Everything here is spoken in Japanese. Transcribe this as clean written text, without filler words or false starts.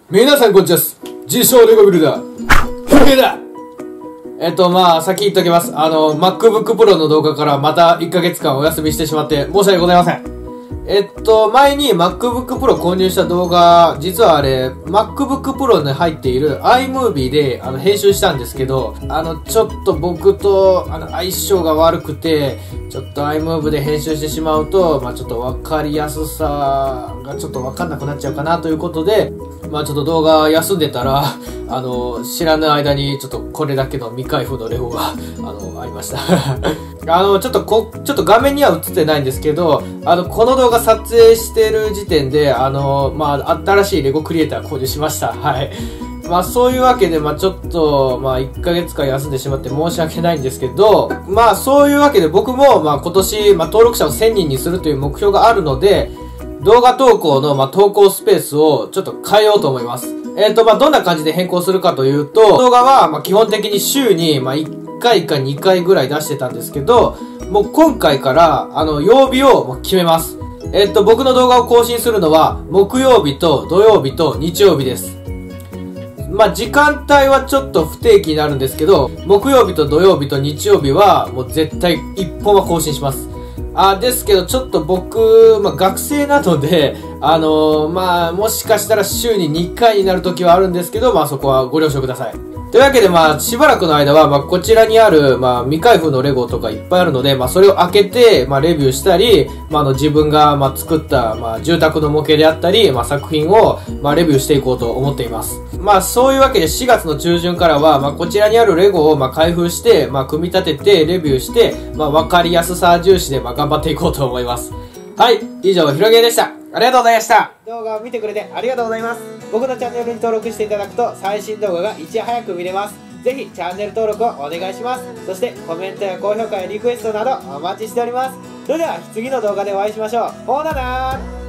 皆さんこんにちは。自称レゴビルダー、ひろげだ。先言っときます。MacBook Pro の動画からまた1ヶ月間お休みしてしまって申し訳ございません。前に MacBook Pro 購入した動画、実はあれ、MacBook Pro に入っている iMovie で、編集したんですけど、ちょっと僕と、相性が悪くて、ちょっと iMovie で編集してしまうと、ちょっとわかりやすさがちょっとわかんなくなっちゃうかなということで、ちょっと動画休んでたら、知らぬ間にちょっとこれだけの未開封のレゴが、ありました。ちょっと画面には映ってないんですけど、この動画撮影してる時点で、新しいレゴクリエイター購入しました。はい。そういうわけで、ちょっと、1ヶ月間休んでしまって申し訳ないんですけど、そういうわけで僕も、今年、登録者を1000人にするという目標があるので、動画投稿の、投稿スペースをちょっと変えようと思います。どんな感じで変更するかというと、動画は、基本的に週に、1回か2回ぐらい出してたんですけど、もう今回から、曜日を決めます。僕の動画を更新するのは、木曜日と土曜日と日曜日です。時間帯はちょっと不定期になるんですけど、木曜日と土曜日と日曜日は、もう絶対1本は更新します。ですけど、ちょっと僕、学生なので、もしかしたら週に2回になる時はあるんですけど、そこはご了承ください。というわけで、しばらくの間は、こちらにある、未開封のレゴとかいっぱいあるので、それを開けて、レビューしたり、自分が、作った、住宅の模型であったり、作品を、レビューしていこうと思っています。そういうわけで4月の中旬からは、こちらにあるレゴを、開封して、組み立てて、レビューして、わかりやすさ重視で、頑張っていこうと思います。はい、以上、ひろげでした。ありがとうございました。動画を見てくれてありがとうございます。僕のチャンネルに登録していただくと最新動画がいち早く見れます。ぜひチャンネル登録をお願いします。そしてコメントや高評価やリクエストなどお待ちしております。それでは次の動画でお会いしましょう。ほななー。